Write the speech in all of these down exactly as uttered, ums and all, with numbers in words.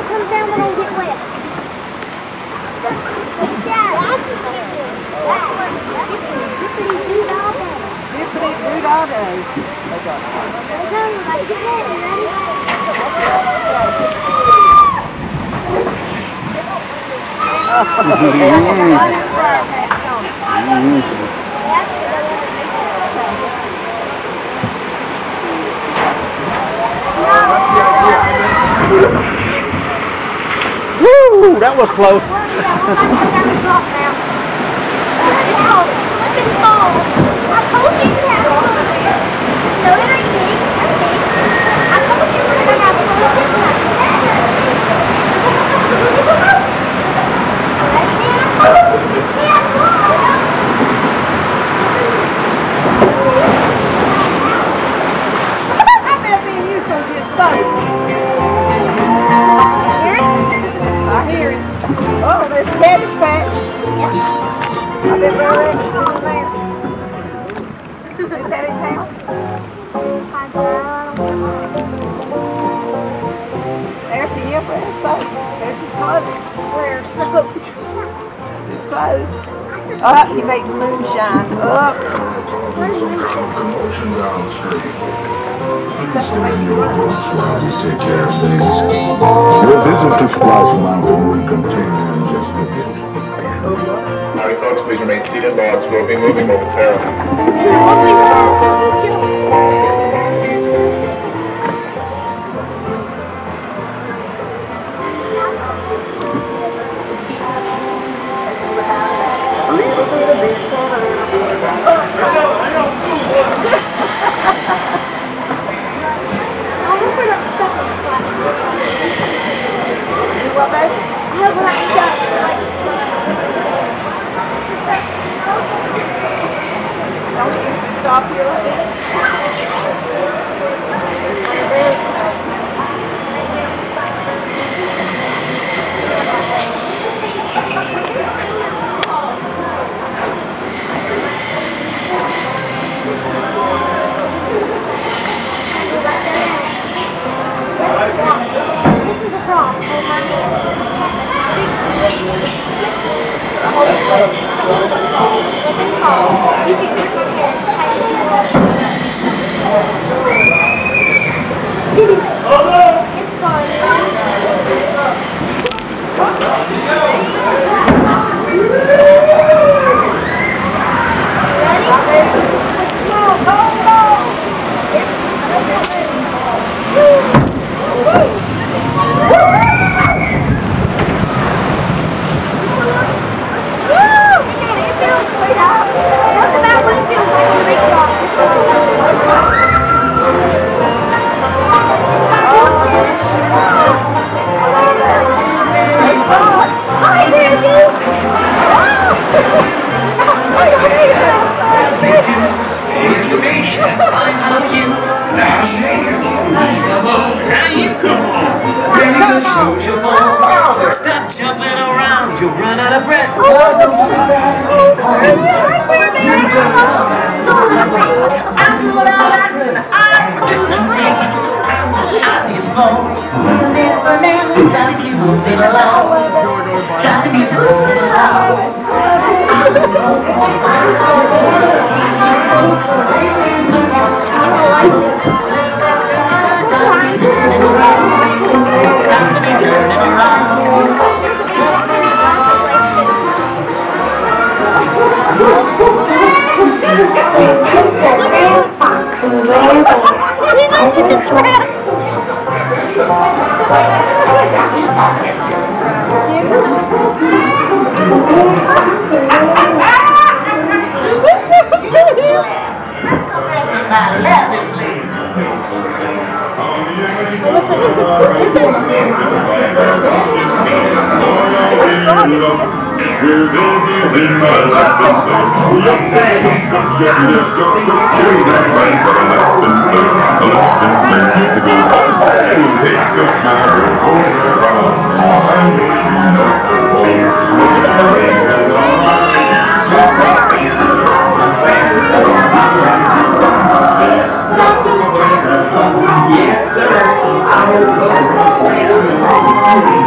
comes down when I get wet. Dad, I'm Dippity dood all day. Dippity dood all day. Okay. Like get ready, ready? Woo! That was close. It's called slip and fall. I told you to have fun. So did I think? I think. I told you we're going to have fun. I bet me and you so get fun. I hear it. Oh, there's Cabbage Patch. I've been very ready to see him there. Is that his house? There's the yipper and soap. There's his closet. Where's soap? His clothes. Up, he makes moonshine. Up. Where's moonshine? Take care of things. Your visit to Splash Mountain will continue in just a bit. Howdy folks, please remain seated while it's will be moving momentarily. What, baby? Don't you stop here like that? This is a prop. Hold my hand. You can use my hand. It's fun. Stop jumping around, you'll run out of breath. Trying to be moving along. We're busy with my life and place. Young man, let's go carry that right for a left and place. A left and place to go on. Take a smile over around. And you know the whole Yes, sir. I will go.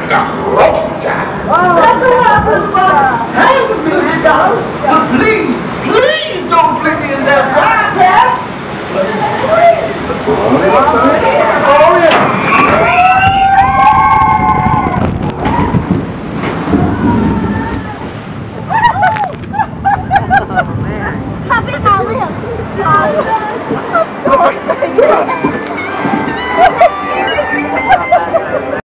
got roast time. That's what happened, Hands me, you guys. But please, please don't flip me in that frying pan. Oh, yeah. Happy Halloween.